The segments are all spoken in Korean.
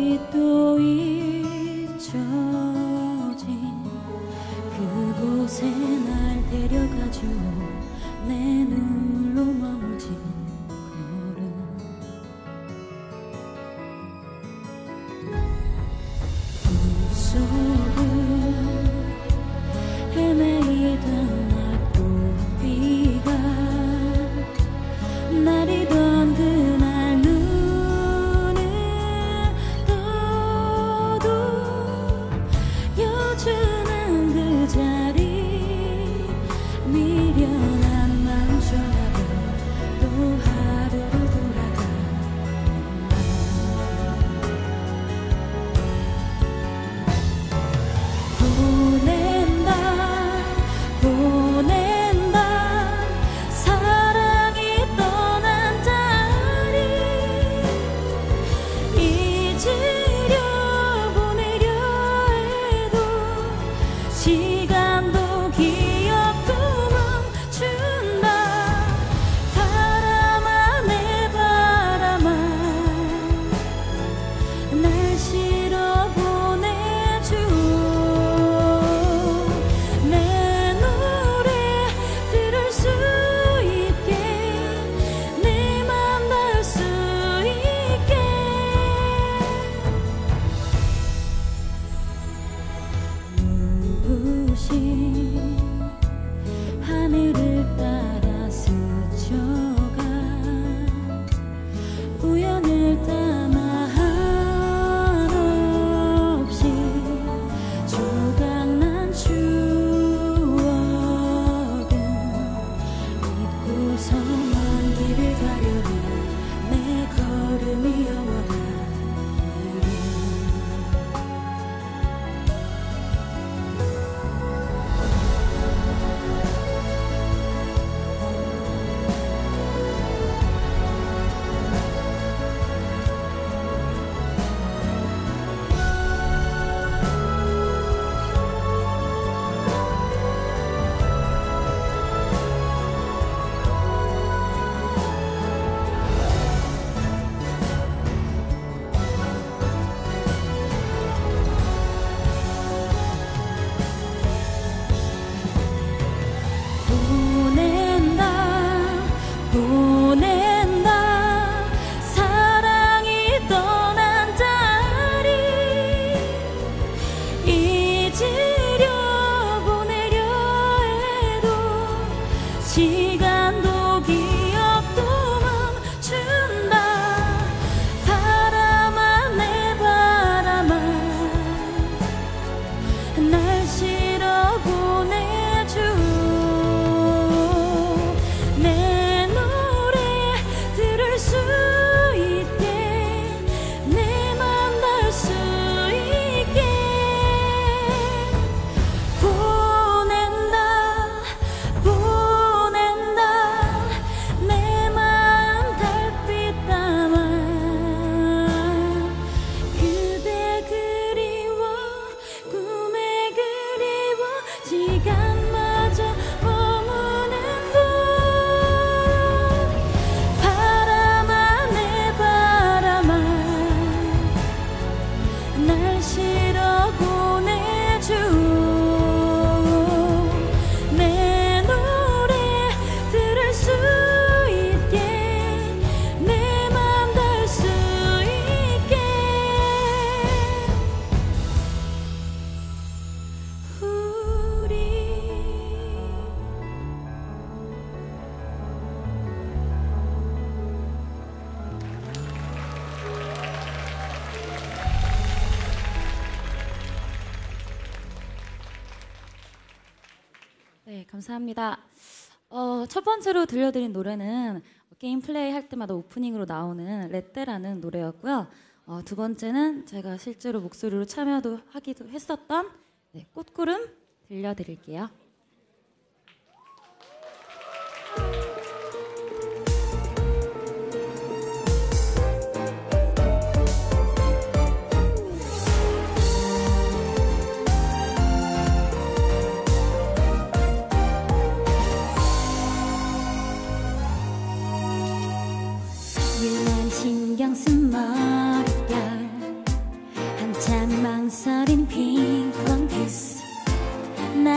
또 잊혀진 그곳에 날 데려가줘. 내 눈물로 멈춘 걸음 꿈속을 헤매이던 낙고비가 날이던 그날 눈을 떠도 여전한 그 자리 미련한 맘 전하고 또 하루를 돌아가는 보낸다 보낸다 사랑이 떠난 자리 잊으려 보내려 해도 시간도 기억도 멈춘다. 바람아 내 바람아 날 실어 보내줘. 내 노래 들을 수 있게 내 맘 닿을 수 있게 눈부신 하늘을 따라 스쳐가 우연을 담아 한없이 조각난 추억은 잊고서만 길을 가려니 내 걸음이 영원한 보낸다 보낸다 사랑이 떠난 자리 잊으려 보내려 해도 시간도 기억도 멈춘다. 바람아 내 바람아 날 실어 보내줘. 내 노래 들을 수 있게 내 맘 닿을 수 있게 보낸다 보낸다 내 맘 달빛 담아 그대 그리워 꿈에 그리워 시간마저 머무는 곳. 바람아 내 바람아 날 실어 보내줘. 내 노래 들을 수 있게 내 맘 닿을 수 있게 우리 네, 감사합니다. 첫 번째로 들려드린 노래는 게임 플레이 할 때마다 오프닝으로 나오는 레떼라는 노래였고요. 두 번째는 제가 실제로 목소리로 참여도 하기도 했었던 꽃구름 들려드릴게요. 왜난 신경 쓴 머릿결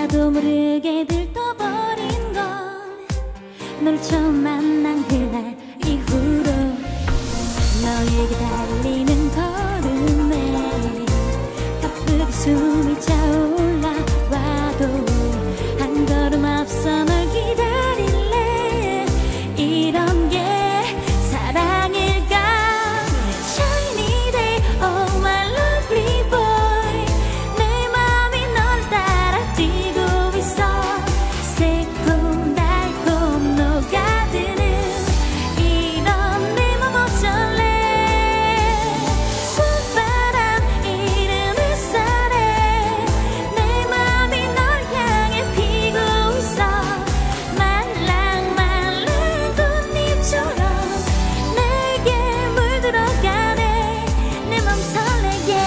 나도 모르게 들떠버린 건 널 처음 만난 그날 이후로 너에게 달리는 걸음에 가쁘게 숨이 차올라와도 한 걸음 앞서 널 기다릴래. 이런 게 사랑일까? Shiny day, oh my lovely boy. 내 맘이 널 따라 뛰고 있어. 새콤달콤 녹아드는 이런 내 맘 어쩔래. 봄바람 이른 햇살에 내 맘이 널 향해 피고 있어. 말랑말랑 꽃잎처럼 내게 물들어가네. 내 맘 설레게.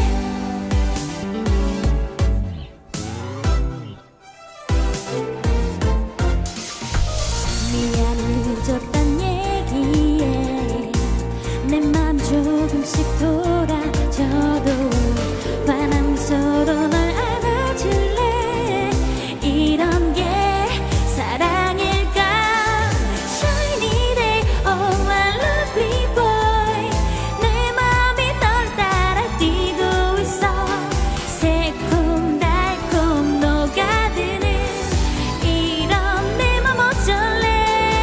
미안해 늦었단 얘기에 내 맘 조금씩 돌아져도 환한 미소로 널 안아줄래. 이런 게 사랑일까? Shiny day, oh my lovely boy. 내 맘이 널 따라 뛰고 있어. 새콤달콤 녹아드는 이런 내 맘 어쩔래.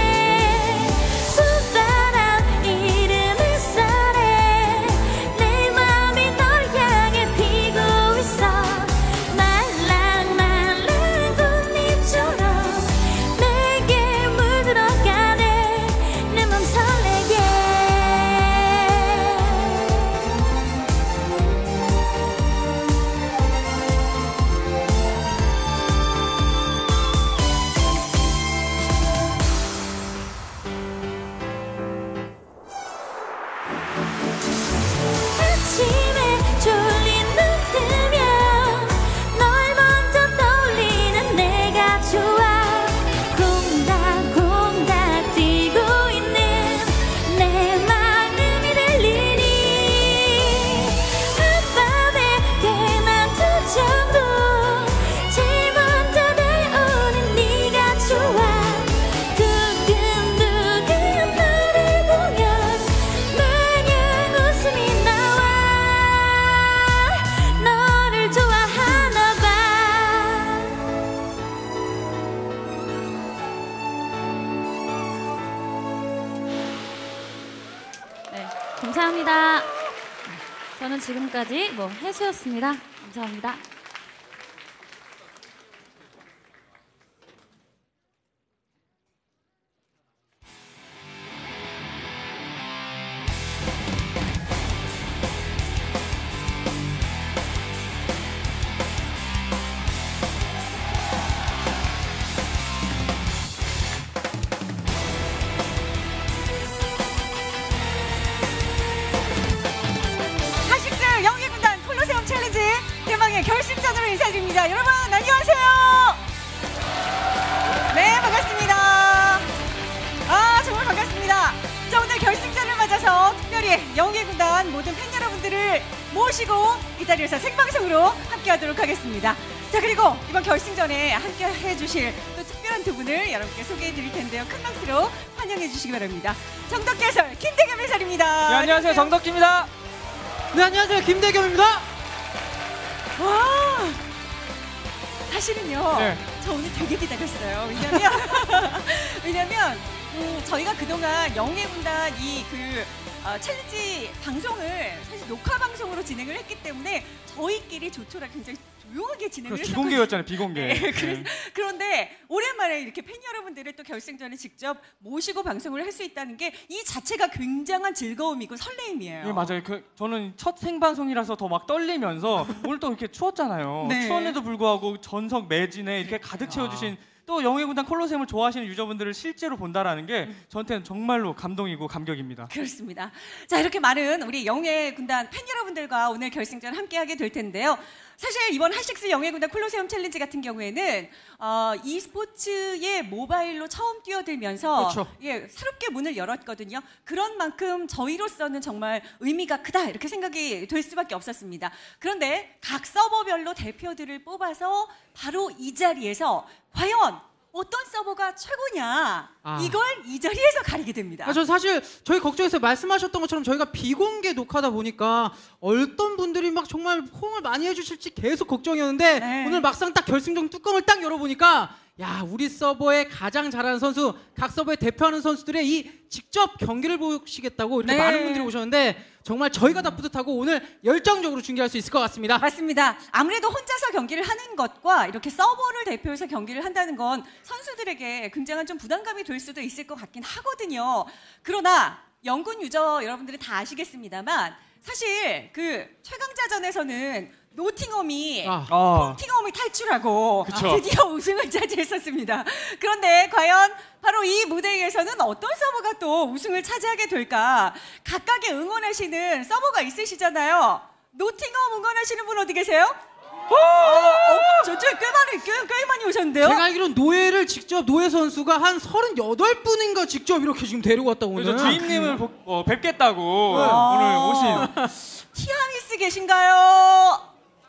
봄바람 이른 햇살에 내 맘이 널 향해 피고 있어. 말랑말랑 꽃잎처럼 내게 물들어가네. 내 맘 설레게. 아침에 졸린 눈 뜨면 널 먼저 떠올리는 내가 좋아. 콩닥콩닥 뛰고 있는 내 마음이 들리니 한밤에 깨난 투정도 제일 먼저 달려오는 네가 좋아. 두근두근 너를 보면 마냥 웃음이 나와. 너를 좋아하나 봐. 네, 감사합니다. 저는 지금까지 해수였습니다. 감사합니다. 하식들 영예군단 콜로세움 챌린지 대망의 결승전으로 인사드립니다. 여러분 안녕하세요. 네, 반갑습니다. 아, 정말 반갑습니다. 자, 오늘 결승전을 맞아서 특별히 영예군단 모든 팬 여러분들을 모시고 이 자리에서 생방송으로 함께하도록 하겠습니다. 자, 그리고 이번 결승전에 함께 해주실 또 특별한 두 분을 여러분께 소개해드릴 텐데요. 큰 박수로 환영해 주시기 바랍니다. 정덕개설 김대겸 해설입니다. 네, 안녕하세요. 정덕기입니다. 네, 안녕하세요. 김대겸입니다. 와, 사실은요, 네. 저 오늘 되게 기다렸어요. 왜냐면 저희가 그동안 영예군단 챌린지 방송을 사실 녹화 방송으로 진행을 했기 때문에 저희끼리 조촐하게 굉장히 조용하게 진행을 했었거든요. 비공개였잖아요. 비공개. 네, 그런데 오랜만에 이렇게 팬 여러분들을 또 결승전에 직접 모시고 방송을 할 수 있다는 게 이 자체가 굉장한 즐거움이고 설레임이에요. 네, 맞아요. 저는 첫 생방송이라서 더 막 떨리면서 오늘 또 이렇게 추웠잖아요. 네. 추웠는데도 불구하고 전석 매진에 이렇게 가득 채워주신 또 영예군단 콜로세움을 좋아하시는 유저분들을 실제로 본다라는 게 저한테는 정말로 감동이고 감격입니다. 그렇습니다. 자, 이렇게 많은 우리 영예군단 팬 여러분들과 오늘 결승전 함께하게 될 텐데요. 사실 이번 하식스 영예군단 콜로세움 챌린지 같은 경우에는 e스포츠의 모바일로 처음 뛰어들면서 그렇죠. 예, 새롭게 문을 열었거든요. 그런 만큼 저희로서는 정말 의미가 크다 이렇게 생각이 될 수밖에 없었습니다. 그런데 각 서버별로 대표들을 뽑아서 바로 이 자리에서 과연 어떤 서버가 최고냐 이걸 이 자리에서 가리게 됩니다. 저 사실 저희 걱정해서 말씀하셨던 것처럼 저희가 비공개 녹화다 보니까 어떤 분들이 막 정말 호응을 많이 해주실지 계속 걱정이었는데 네. 오늘 막상 딱 결승전 뚜껑을 딱 열어보니까 야, 우리 서버에 가장 잘하는 선수, 각 서버에 대표하는 선수들의 이 직접 경기를 보시겠다고 이렇게 네. 많은 분들이 오셨는데 정말 저희가 다 뿌듯하고 오늘 열정적으로 중계할 수 있을 것 같습니다. 맞습니다. 아무래도 혼자서 경기를 하는 것과 이렇게 서버를 대표해서 경기를 한다는 건 선수들에게 굉장한 좀 부담감이 될 수도 있을 것 같긴 하거든요. 그러나 영군 유저 여러분들이 다 아시겠습니다만 사실 그 최강자전에서는 노팅엄이 팅엄이 탈출하고 그쵸. 드디어 우승을 차지했었습니다. 그런데 과연 바로 이 무대에서는 어떤 서버가 또 우승을 차지하게 될까? 각각의 응원하시는 서버가 있으시잖아요. 노팅엄 응원하시는 분 어디 계세요? 저쪽에 꽤 많이 오셨는데요? 제가 알기로는 노예를 직접 노예 선수가 한 38분인가 직접 이렇게 지금 데리고 왔다고 오늘. 그래서 주임님을 뵙겠다고 오늘 오신. 티아미스 계신가요?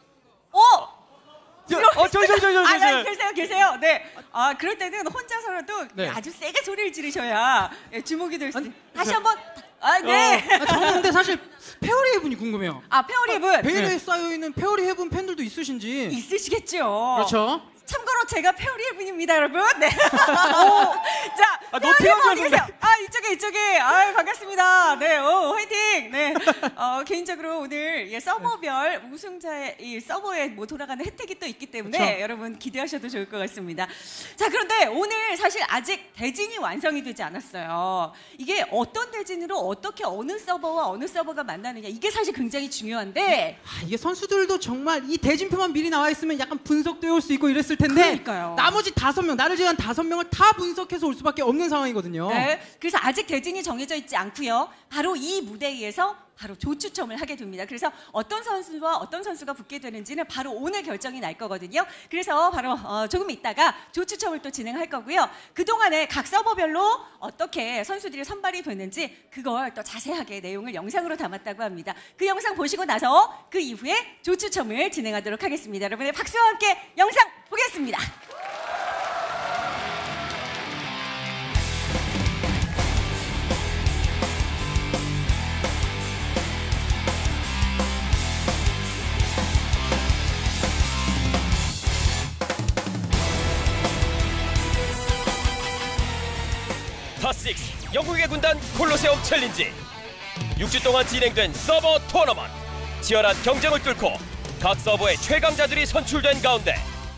계세요. 네. 그럴 때는 혼자서라도 네. 아주 세게 소리를 지르셔야 주목이 될 수 있어요. 다시 한번. 네. 저는 근데 사실 페어리 헤븐이 궁금해요. 페어리 헤븐. 베일에 쌓여있는 페어리 헤븐 팬들도 있으신지. 있으시겠죠. 그렇죠. 참고로 제가 페어리 헤븐입니다, 여러분. 네. 자, 노팅엄 어디 계세요? 이쪽에. 반갑습니다. 네, 화이팅. 네. 개인적으로 오늘 서버별 우승자의 이 서버에 뭐 돌아가는 혜택이 또 있기 때문에 그쵸. 여러분 기대하셔도 좋을 것 같습니다. 자, 그런데 오늘 사실 아직 대진이 완성이 되지 않았어요. 이게 어떤 대진으로 어떻게 어느 서버와 어느 서버가 만나느냐 이게 사실 굉장히 중요한데 이게 선수들도 정말 이 대진표만 미리 나와 있으면 약간 분석되어 올 수 있고 이랬을 텐데 그러니까요. 나머지 5명, 나를 제외한 5명을 다 분석해서 올 수밖에 없는 상황이거든요. 네, 그래서 아직 대진이 정해져 있지 않고요. 바로 이 무대에서 바로 조추첨을 하게 됩니다. 그래서 어떤 선수와 어떤 선수가 붙게 되는지는 바로 오늘 결정이 날 거거든요. 그래서 바로 조금 있다가 조추첨을 또 진행할 거고요. 그동안에 각 서버별로 어떻게 선수들이 선발이 됐는지 그걸 또 자세하게 내용을 영상으로 담았다고 합니다. 그 영상 보시고 나서 그 이후에 조추첨을 진행하도록 하겠습니다. 여러분의 박수와 함께 영상 보겠습니다. 타6 영국의 군단 콜로세움 챌린지 6주 동안 진행된 서버 토너먼트 치열한 경쟁을 뚫고 각 서버의 최강자들이 선출된 가운데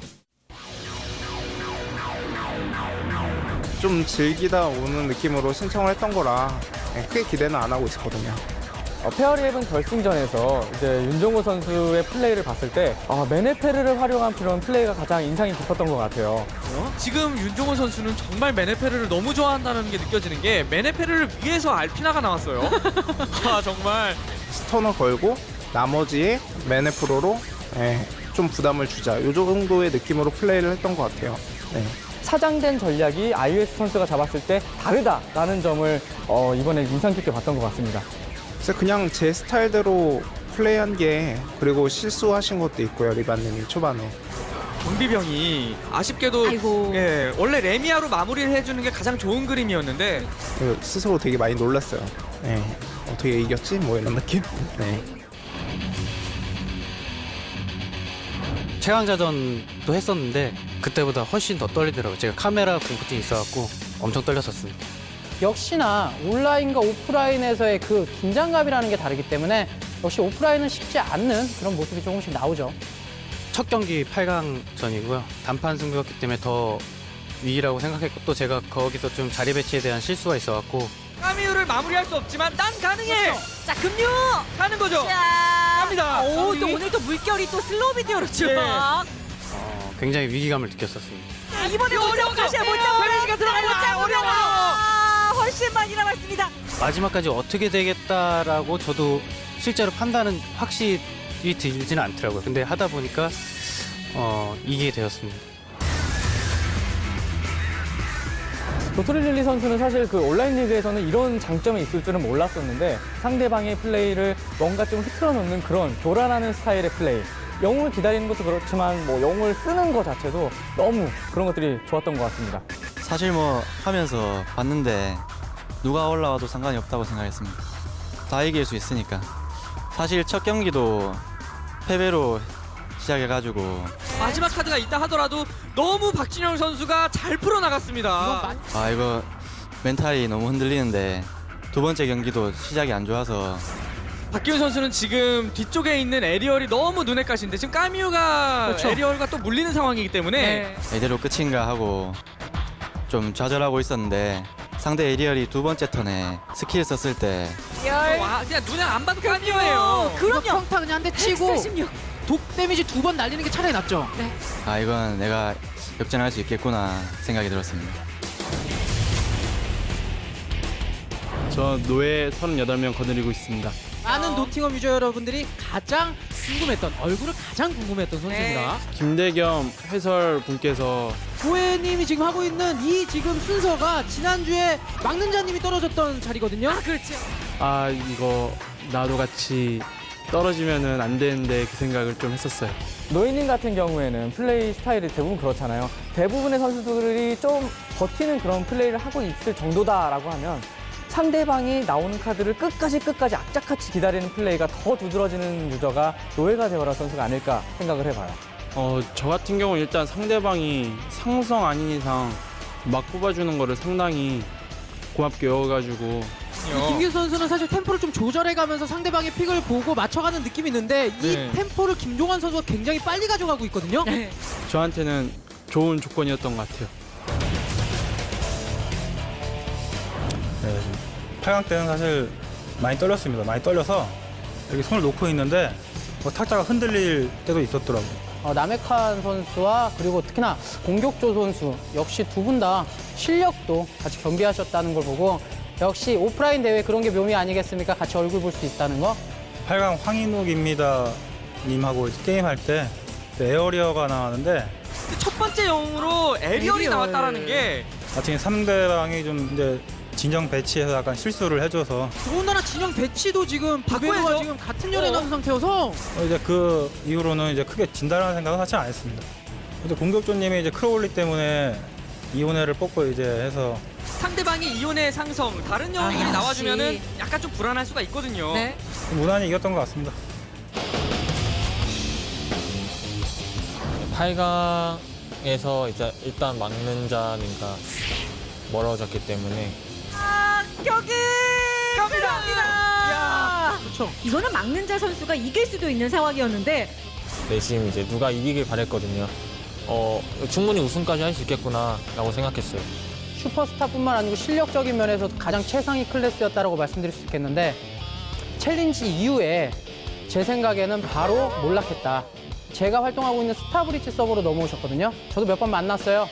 좀 즐기다 오는 느낌으로 신청을 했던 거라 크게 기대는 안 하고 있었거든요. 페어리 헤븐 결승전에서 이제 윤종호 선수의 플레이를 봤을 때 메네페르를 활용한 그런 플레이가 가장 인상이 깊었던 것 같아요. 지금 윤종호 선수는 정말 메네페르를 너무 좋아한다는 게 느껴지는 게 메네페르를 위해서 알피나가 나왔어요. 정말 스턴을 걸고 나머지에 메네프로로 좀 부담을 주자. 이 정도의 느낌으로 플레이를 했던 것 같아요. 네. 차장된 전략이 iOS 선수가 잡았을 때 다르다라는 점을 이번에 인상 깊게 봤던 것 같습니다. 그래서 그냥 제 스타일대로 플레이한 게 그리고 실수하신 것도 있고요. 리바님이 초반에. 경비병이 아쉽게도 원래 레미아로 마무리를 해주는 게 가장 좋은 그림이었는데 스스로 되게 많이 놀랐어요. 어떻게 이겼지? 뭐 이런 느낌? 네. 최강자전도 했었는데 그때보다 훨씬 더 떨리더라고요. 제가 카메라 공포증이 있어갖고 엄청 떨렸었습니다. 역시나 온라인과 오프라인에서의 그 긴장감이라는 게 다르기 때문에 역시 오프라인은 쉽지 않는 그런 모습이 조금씩 나오죠. 첫 경기 8강전이고요. 단판 승부였기 때문에 더 위기라고 생각했고 또 제가 거기서 좀 자리 배치에 대한 실수가 있어갖고 까미우를 마무리할 수 없지만 난 가능해! 자, 금류! 가는 거죠! 자, 갑니다! 또 오늘 또 물결이 또 슬로우 비디오로 쭉. 굉장히 위기감을 느꼈었습니다. 이번에 못 잡고 다시야 못 잡고 페미지가 들어가요. 어려워. 훨씬 많이 남았습니다. 마지막까지 어떻게 되겠다라고 저도 실제로 판단은 확실히 들지는 않더라고요. 근데 하다 보니까 이기게 되었습니다. 도트릴릴리 선수는 사실 그 온라인 리그에서는 이런 장점이 있을 줄은 몰랐었는데 상대방의 플레이를 뭔가 좀 흐트러 놓는 그런 교란하는 스타일의 플레이. 영웅을 기다리는 것도 그렇지만 뭐 영웅을 쓰는 것 자체도 너무 그런 것들이 좋았던 것 같습니다. 사실 뭐 하면서 봤는데 누가 올라와도 상관이 없다고 생각했습니다. 다 이길 수 있으니까. 사실 첫 경기도 패배로 시작해가지고 마지막 카드가 있다 하더라도 너무 박진영 선수가 잘 풀어나갔습니다. 이거 멘탈이 너무 흔들리는데 두 번째 경기도 시작이 안 좋아서 박기훈 선수는 지금 뒤쪽에 있는 에리얼이 너무 눈에 가시는데 지금 까뮤가 그렇죠. 에리얼과 또 물리는 상황이기 때문에 이대로 끝인가 하고 좀 좌절하고 있었는데 상대 에리얼이 두 번째 턴에 스킬 썼을 때 와, 그냥 눈에 안 봐도 까뮤예요. 그럼요. 평타 그냥 한 대 치고 146. 독 데미지 2번 날리는 게 차라리 낫죠. 이건 내가 역전할 수 있겠구나 생각이 들었습니다. 저 노예 38명 거느리고 있습니다. 많은 노팅엄 유저 여러분들이 가장 궁금했던 얼굴을 가장 궁금했던 선수입니다. 김대겸 해설 분께서 조혜님이 지금 하고 있는 이 지금 순서가 지난주에 막는자님이 떨어졌던 자리거든요. 그렇죠. 이거 나도 같이 떨어지면은 안 되는데 그 생각을 좀 했었어요. 노이님 같은 경우에는 플레이 스타일이 대부분 그렇잖아요. 대부분의 선수들이 좀 버티는 그런 플레이를 하고 있을 정도다라고 하면 상대방이 나오는 카드를 끝까지 악착같이 기다리는 플레이가 더 두드러지는 유저가 노예가 되어라 선수가 아닐까 생각을 해봐요. 저 같은 경우는 일단 상대방이 상성 아닌 이상 막 뽑아주는 거를 상당히 고맙게 여겨가지고 김규 선수는 사실 템포를 좀 조절해가면서 상대방의 픽을 보고 맞춰가는 느낌이 있는데 이 템포를 김종환 선수가 굉장히 빨리 가져가고 있거든요. 저한테는 좋은 조건이었던 것 같아요. 8강 때는 사실 많이 떨렸습니다. 많이 떨려서 여기 손을 놓고 있는데 탁자가 흔들릴 때도 있었더라고요. 남해칸 선수와 그리고 특히나 공격조 선수 역시 두 분 다 실력도 같이 경비하셨다는 걸 보고 역시 오프라인 대회 그런 게 묘미 아니겠습니까? 같이 얼굴 볼 수 있다는 거. 8강 황인욱입니다 님하고 게임할 때 에어리어가 나왔는데 첫 번째 영웅으로 에리얼이 나왔다라는 게 마침 상대방이 좀 이제 진영 배치해서 약간 실수를 해줘서 더군다나 진영 배치도 지금 바꿔서 지금 같은 열에 나온 상태여서 이제 그 이후로는 이제 크게 진다라는 생각은 사실 안 했습니다. 근데 공격조님이 이제 크로울리 때문에 이온회를 뽑고 이제 해서 상대방이 이온의 상성 다른 영웅들이 나와주면은 약간 좀 불안할 수가 있거든요. 무난히 이겼던 것 같습니다. 8강에서 이제 일단 막는 자니까 멀어졌기 때문에 경기 갑니다. 그렇죠. 이거는 막는자 선수가 이길 수도 있는 상황이었는데 내심 이제 누가 이기길 바랬거든요. 충분히 우승까지 할 수 있겠구나라고 생각했어요. 슈퍼스타뿐만 아니고 실력적인 면에서도 가장 최상위 클래스였다고 말씀드릴 수 있겠는데 챌린지 이후에 제 생각에는 바로 몰락했다. 제가 활동하고 있는 스타브리치 서버로 넘어오셨거든요. 저도 몇 번 만났어요.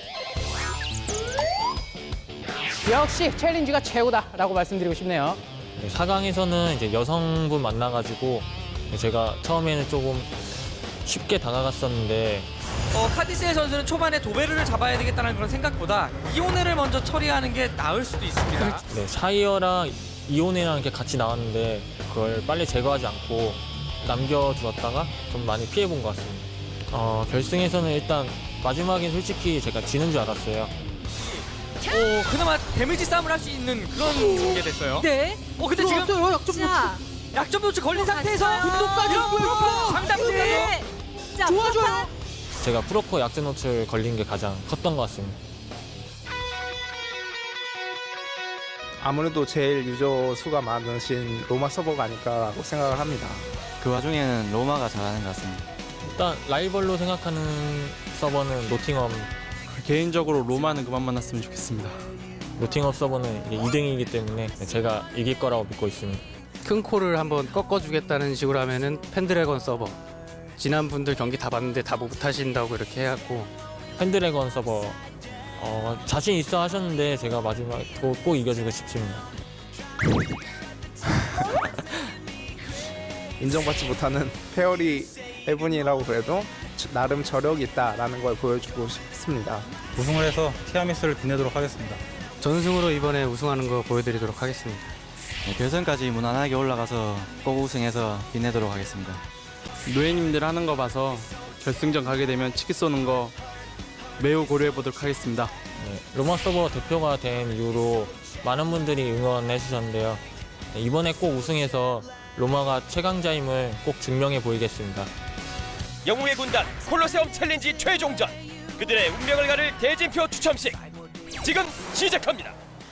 역시 챌린지가 최고다라고 말씀드리고 싶네요. 4강에서는 이제 여성분 만나가지고 제가 처음에는 조금 쉽게 다가갔었는데 카디스의 선수는 초반에 도베르를 잡아야 되겠다는 그런 생각보다 이온회를 먼저 처리하는 게 나을 수도 있습니다. 네, 샤이어랑 이온이랑 이렇게 같이 나왔는데 그걸 빨리 제거하지 않고 남겨두었다가 좀 많이 피해본 것 같습니다. 결승에서는 일단 마지막엔 솔직히 제가 지는 줄 알았어요. 그나마 데미지 싸움을 할 수 있는 그런 게 됐어요. 네. 근데 지금 약점 노출 걸린 상태에서 분도까지 장담까지 좋아져요. 제가 프로코 약점 노출 걸린 게 가장 컸던 것 같습니다. 아무래도 제일 유저 수가 많으신 로마 서버가 아닐까라고 생각을 합니다. 그 와중에는 로마가 잘하는 것 같습니다. 일단 라이벌로 생각하는 서버는 노팅엄. 개인적으로 로마는 그만 만났으면 좋겠습니다. 노팅엄 서버는 이게 2등이기 때문에 제가 이길 거라고 믿고 있습니다. 큰 코를 한번 꺾어주겠다는 식으로 하면은 펜드래곤 서버. 지난 분들 경기 다 봤는데 다 못 하신다고 이렇게 해갖고 펜드래곤 서버 자신 있어 하셨는데 제가 마지막 꼭 이겨주고 싶습니다. 인정받지 못하는 페어리 헤븐이라고 그래도 나름 저력이 있다라는 걸 보여주고 싶습니다. 우승을 해서 티아미스를 빛내도록 하겠습니다. 전승으로 이번에 우승하는 거 보여드리도록 하겠습니다. 네, 결승까지 무난하게 올라가서 꼭 우승해서 빛내도록 하겠습니다. 노예님들 하는 거 봐서 결승전 가게 되면 치킨 쏘는 거 매우 고려해 보도록 하겠습니다. 네, 로마 서버 대표가 된 이후로 많은 분들이 응원해 주셨는데요. 네, 이번에 꼭 우승해서 로마가 최강자임을 꼭 증명해 보이겠습니다. 영웅의 군단 콜로세움 챌린지 최종전. 그들의 운명을 가를 대진표 추첨식 지금 시작합니다.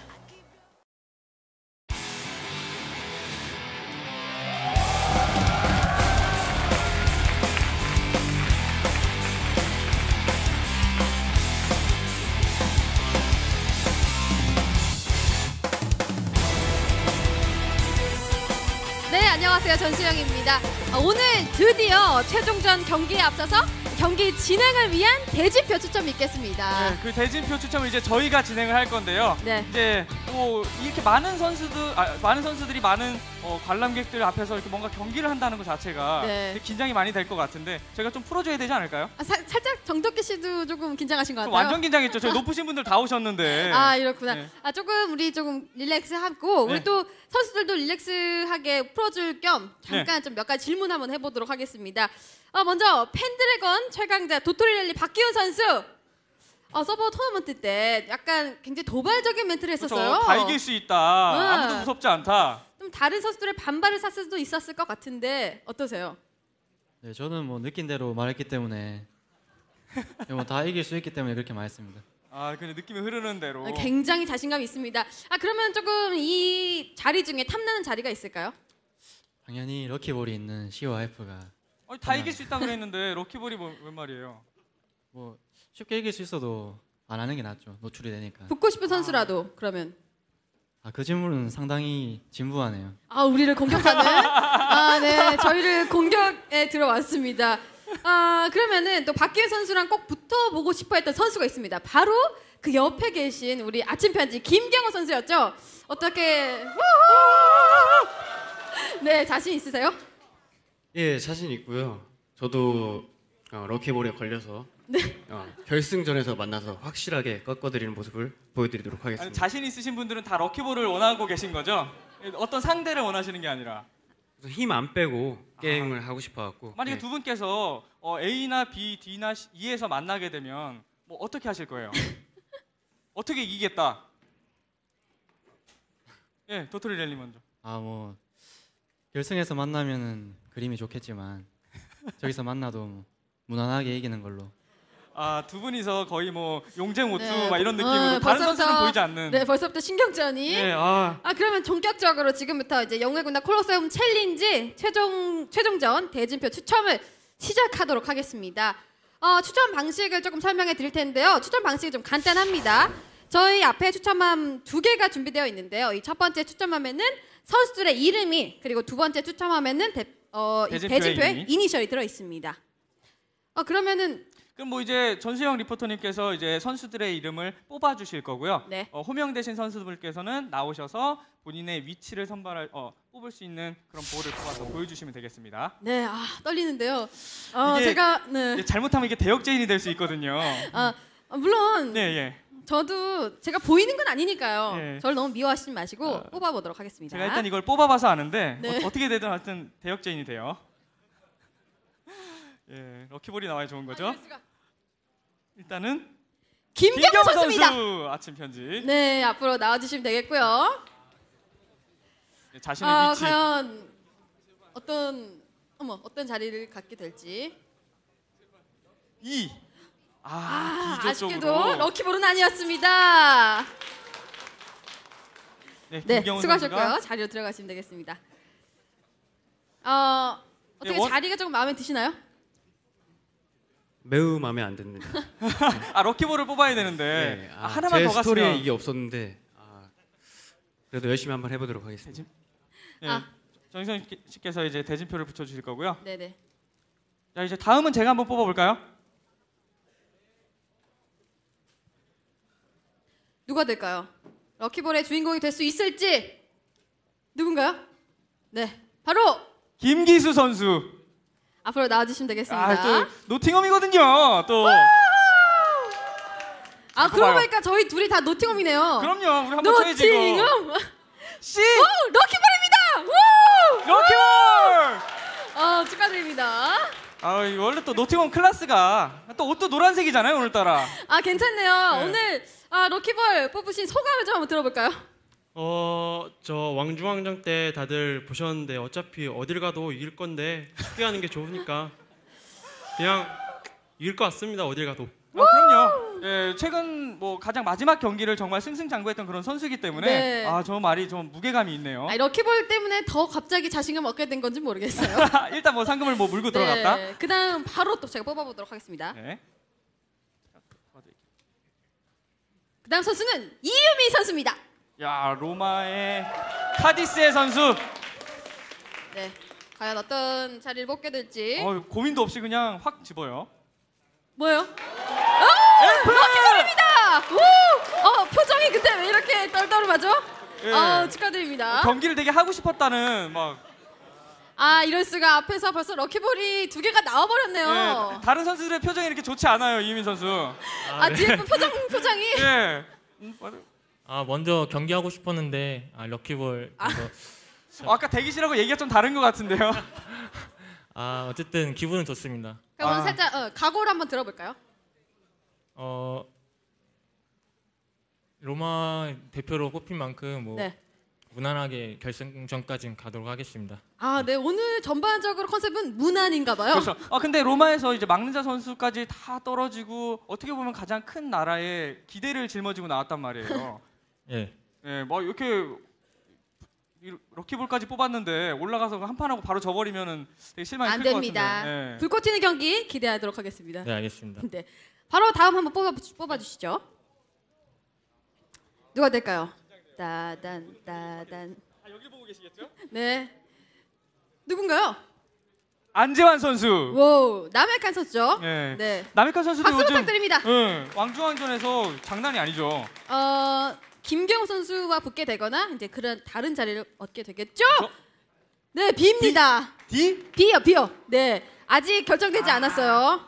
네, 안녕하세요. 전수영입니다. 오늘 드디어 최종전 경기에 앞서서 경기 진행을 위한 대진표 추첨이 있겠습니다. 네, 그 대진표 추첨을 이제 저희가 진행을 할 건데요. 네. 이제 또 이렇게 많은 선수들이 많은 관람객들 앞에서 이렇게 뭔가 경기를 한다는 것 자체가 네. 되게 긴장이 많이 될 것 같은데 저희가 좀 풀어줘야 되지 않을까요? 살짝 정덕기 씨도 조금 긴장하신 것 같아요. 완전 긴장했죠. 저희 높으신 분들 다 오셨는데. 아, 이렇구나. 네. 조금 우리 조금 릴렉스하고 네. 우리 또 선수들도 릴렉스하게 풀어줄 겸 잠깐 좀 몇 가지 질문 한번 해보도록 하겠습니다. 먼저 펜드래건 최강자 도토리랠리 박기훈 선수. 서버 토너먼트 때 약간 굉장히 도발적인 멘트를 했었어요. 그렇죠. 다 이길 수 있다. 아무도 무섭지 않다. 좀 다른 선수들의 반발을 살 수도 있었을 것 같은데 어떠세요? 네, 저는 뭐 느낀 대로 말했기 때문에 뭐 다 이길 수 있기 때문에 그렇게 말했습니다. 그냥 느낌이 흐르는 대로. 굉장히 자신감이 있습니다. 그러면 조금 이 자리 중에 탐나는 자리가 있을까요? 당연히 럭키볼이 있는 COF가 다 이길 수 있다 그랬는데 럭키볼이 웬 말이에요? 뭐 쉽게 이길 수 있어도 안 하는 게 낫죠. 노출이 되니까. 붙고 싶은 선수라도 그러면. 그 질문은 상당히 진부하네요. 우리를 공격하는. 네, 저희를 공격에 들어왔습니다. 그러면은 또 박기훈 선수랑 꼭 붙어보고 싶어했던 선수가 있습니다. 바로 그 옆에 계신 우리 아침 편지 김경호 선수였죠. 어떻게? 네, 자신 있으세요? 예, 자신 있고요. 저도 럭키볼에 걸려서 결승전에서 만나서 확실하게 꺾어드리는 모습을 보여드리도록 하겠습니다. 자신 있으신 분들은 다 럭키볼을 원하고 계신 거죠? 어떤 상대를 원하시는 게 아니라. 힘 안 빼고 게임을 하고 싶어갖고. 만약에 두 분께서 A나 B, D나 E에서 만나게 되면 뭐 어떻게 하실 거예요? 어떻게 이기겠다? 예, 도토리랠리 먼저. 뭐 결승에서 만나면은 그림이 좋겠지만 저기서 만나도 뭐 무난하게 이기는 걸로. 두 분이서 거의 뭐 용쟁오투 네, 막 이런 느낌으로 다른 선수는 보이지 않는. 네, 벌써부터 신경전이. 네, 그러면 본격적으로 지금부터 이제 영웅의 군단 콜로세움 챌린지 최종전 대진표 추첨을 시작하도록 하겠습니다. 추첨 방식을 조금 설명해 드릴 텐데요. 추첨 방식이 좀 간단합니다. 저희 앞에 추첨함 2개가 준비되어 있는데요. 이 첫 번째 추첨함에는 선수들의 이름이, 그리고 두 번째 추첨함에는 대진표에 이니셜이 들어 있습니다. 그러면은 그럼 뭐 이제 전수영 리포터님께서 이제 선수들의 이름을 뽑아 주실 거고요. 네. 호명되신 선수분께서는 나오셔서 본인의 위치를 뽑을 수 있는 그런 볼을 뽑아서 보여주시면 되겠습니다. 네, 떨리는데요. 이게 제가 잘못하면 이게 대역죄인이 될 수 있거든요. 물론 네. 저도 제가 보이는 건 아니니까요. 예. 저를 너무 미워하시지 마시고 뽑아보도록 하겠습니다. 제가 일단 이걸 뽑아봐서 아는데 네. 어떻게 되든 하여튼 대역죄인이 돼요. 예, 럭키볼이 나와야 좋은 거죠. 일단은 김경호 선수입니다. 선수 아침 편지. 네, 앞으로 나와주시면 되겠고요. 네, 자신의 위치. 과연 어떤 자리를 갖게 될지. 2. 아쉽게도 럭키볼은 아니었습니다. 네, 수고하셨고요. 선수가. 자리로 들어가시면 되겠습니다. 어떻게 자리가 조금 마음에 드시나요? 매우 마음에 안 듭니다. 럭키볼을 뽑아야 되는데 하나만 제 더 갔으면. 스토리에 이게 없었는데 그래도 열심히 한번 해보도록 하겠습니다. 정희선 씨께서 이제 대진표를 붙여주실 거고요. 네네. 자, 이제 다음은 제가 한번 뽑아볼까요? 누가 될까요? 럭키볼의 주인공이 될 수 있을지 누군가요? 네, 바로 김기수 선수. 앞으로 나와주시면 되겠습니다. 아, 또 노팅엄이거든요. 또. 그러고 보니까 저희 둘이 다 노팅엄이네요. 그럼요. 우리 한번 쳐야지. 노팅엄. 씨. 럭키볼입니다. 럭키볼. 축하드립니다. 원래 또 노팅엄 클래스가 또 옷도 노란색이잖아요, 오늘따라. 괜찮네요. 네. 오늘 럭키볼 뽑으신 소감을 좀 한번 들어볼까요? 저 왕중왕전 때 다들 보셨는데 어차피 어딜 가도 이길 건데 쉽게 하는 게 좋으니까 그냥 이길 것 같습니다. 어딜 가도. 그럼요. 예, 최근 뭐 가장 마지막 경기를 정말 승승장구했던 그런 선수이기 때문에 네. 저 말이 좀 무게감이 있네요. 럭키볼 때문에 더 갑자기 자신감 얻게 된 건지 모르겠어요. 일단 뭐 상금을 뭐 물고 들어갔다. 그다음 바로 또 제가 뽑아보도록 하겠습니다. 네. 그다음 선수는 이유미 선수입니다. 야, 로마의 카디스의 선수. 네, 과연 어떤 자리를 뽑게 될지. 고민도 없이 그냥 확 집어요. 뭐예요? 럭키볼입니다. 표정이 그때 왜 이렇게 떨떠름하죠? 예. 축하드립니다. 경기를 되게 하고 싶었다는 막. 이럴 수가. 앞에서 벌써 럭키볼이 2개가 나와버렸네요. 예, 다른 선수들의 표정이 이렇게 좋지 않아요, 이유민 선수. 뒤에 분 표정이. 예. 먼저 경기하고 싶었는데 럭키볼. 아까 대기실하고 얘기가 좀 다른 것 같은데요. 어쨌든 기분은 좋습니다. 그럼 오늘 살짝 각오를 한번 들어볼까요? 로마 대표로 뽑힌 만큼 네. 무난하게 결승전까지 가도록 하겠습니다. 네, 오늘 전반적으로 컨셉은 무난인가봐요. 그렇죠. 근데 로마에서 이제 막는자 선수까지 다 떨어지고 어떻게 보면 가장 큰 나라에 기대를 짊어지고 나왔단 말이에요. 예. 예, 뭐 이렇게 럭키볼까지 뽑았는데 올라가서 한 판 하고 바로 져버리면은 되게 실망이 안 클 것 됩니다. 같은데. 예. 불꽃 튀는 경기 기대하도록 하겠습니다. 네, 알겠습니다. 네, 바로 다음 한번 뽑아주시죠. 누가 될까요? 따단. 여기 보고 계시겠죠? 네. 누군가요? 안재환 선수. 오, 남해칸 선수죠? 네. 네. 남해칸 선수도 박수 요즘 부탁드립니다. 왕중왕전에서 장난이 아니죠. 김경호 선수와 붙게 되거나 이제 그런 다른 자리를 얻게 되겠죠? 네, B입니다. D? B요. 네, 아직 결정되지 않았어요.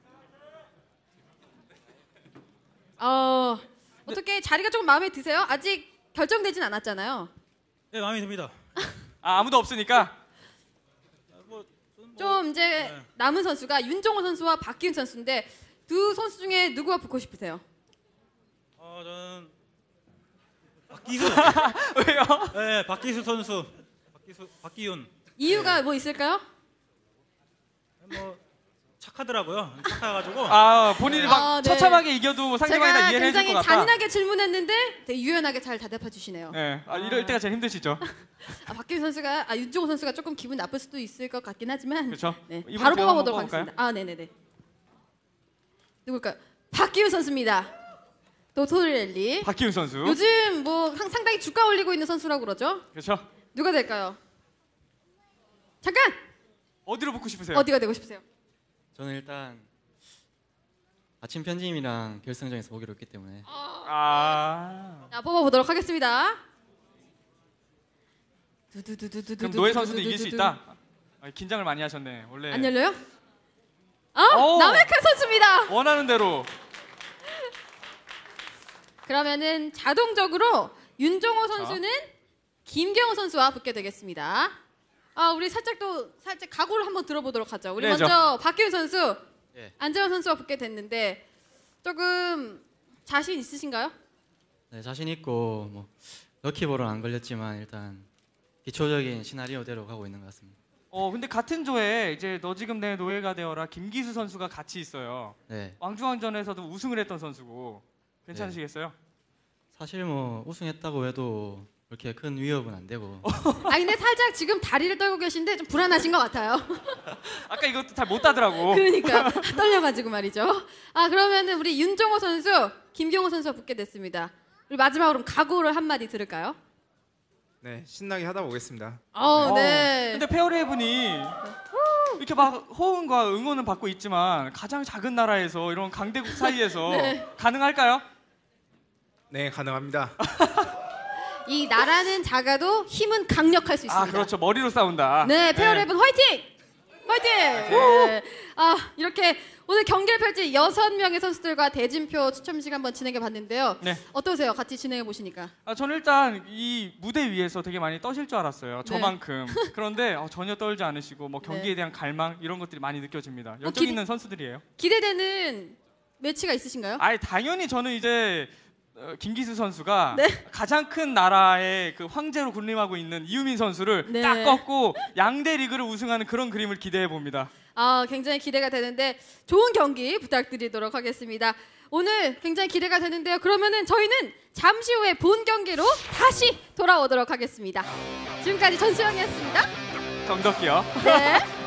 어떻게 자리가 조금 마음에 드세요? 아직 결정되진 않았잖아요. 네, 마음에 듭니다. 아무도 없으니까. 좀 이제 남은 선수가 윤종호 선수와 박기훈 선수인데 두 선수 중에 누구와 붙고 싶으세요? 저는 박기수. 왜요? 네, 박기수 선수. 박기훈. 이유가 뭐 있을까요? 뭐 착하더라고요. 착해가지고. 본인이 막 네. 처참하게 이겨도 상대방이 다 이해를 해줄 것 굉장히 같다. 잔인하게 질문했는데 되게 유연하게 잘 대답해 주시네요. 네, 이럴 때가 제일 힘드시죠. 박기훈 선수가 윤종호 선수가 조금 기분 나쁠 수도 있을 것 같긴 하지만 그렇죠. 네, 이번에 바로 제가 뽑아보도록 한번 하겠습니다. 네네네. 누굴까요? 박기훈 선수입니다. 도토리랠리. 박기훈 선수. 요즘 뭐 상당히 주가 올리고 있는 선수라고 그러죠? 그렇죠. 누가 될까요? 잠깐! 어디로 붙고 싶으세요? 어디가 되고 싶으세요? 저는 일단 아침 편집이랑 결승전에서 보기로 했기 때문에 자, 뽑아보도록 하겠습니다. 그럼 노예 선수도 이길 수 있다. 긴장을 많이 하셨네. 원래 안 열려요? 남해칸 선수입니다. 원하는 대로. 그러면은 자동적으로 윤종호 선수는 김경호 선수와 붙게 되겠습니다. 우리 살짝 각오를 한번 들어보도록 하죠. 우리 네, 먼저 박기훈 선수, 예. 안재환 선수와 붙게 됐는데 조금 자신 있으신가요? 네, 자신 있고 뭐 럭키볼은 안 걸렸지만 일단 기초적인 시나리오대로 가고 있는 것 같습니다. 근데 같은 조에 이제 너 지금 내 노예가 되어라 김기수 선수가 같이 있어요. 네. 왕중왕전에서도 우승을 했던 선수고 괜찮으시겠어요? 사실 뭐 우승했다고 해도 그렇게 큰 위협은 안 되고. 근데 살짝 지금 다리를 떨고 계신데 좀 불안하신 것 같아요. 아까 이것도 잘 못 따더라고. 그러니까 떨려가지고 말이죠. 그러면은 우리 윤종호 선수, 김경호 선수가 붙게 됐습니다. 우리 마지막으로 각오를 한마디 들을까요? 네, 신나게 하다 보겠습니다. 네. 근데 페어레이븐이 이렇게 막 호응과 응원은 받고 있지만 가장 작은 나라에서 이런 강대국 사이에서 네. 가능할까요? 네, 가능합니다. 이 나라는 작아도 힘은 강력할 수 있습니다. 아, 그렇죠. 머리로 싸운다. 네, 페어레븐 화이팅! 화이팅! 네. 아, 이렇게 오늘 경기를 펼칠 6명의 선수들과 대진표 추첨식 한번 진행해 봤는데요. 네. 어떠세요? 같이 진행해 보시니까. 저는 일단 이 무대 위에서 되게 많이 떠실 줄 알았어요. 네. 저만큼. 그런데 전혀 떨지 않으시고 뭐 경기에 네. 대한 갈망 이런 것들이 많이 느껴집니다. 열정 기대- 있는 선수들이에요. 기대되는 매치가 있으신가요? 아니 당연히 저는 이제 김기수 선수가 네. 가장 큰 나라의 그 황제로 군림하고 있는 이유민 선수를 네. 딱 꺾고 양대 리그를 우승하는 그런 그림을 기대해 봅니다. 아, 굉장히 기대가 되는데 좋은 경기 부탁드리도록 하겠습니다. 오늘 굉장히 기대가 되는데요. 그러면은 저희는 잠시 후에 본 경기로 다시 돌아오도록 하겠습니다. 지금까지 전수영이었습니다. 정덕기요. 네.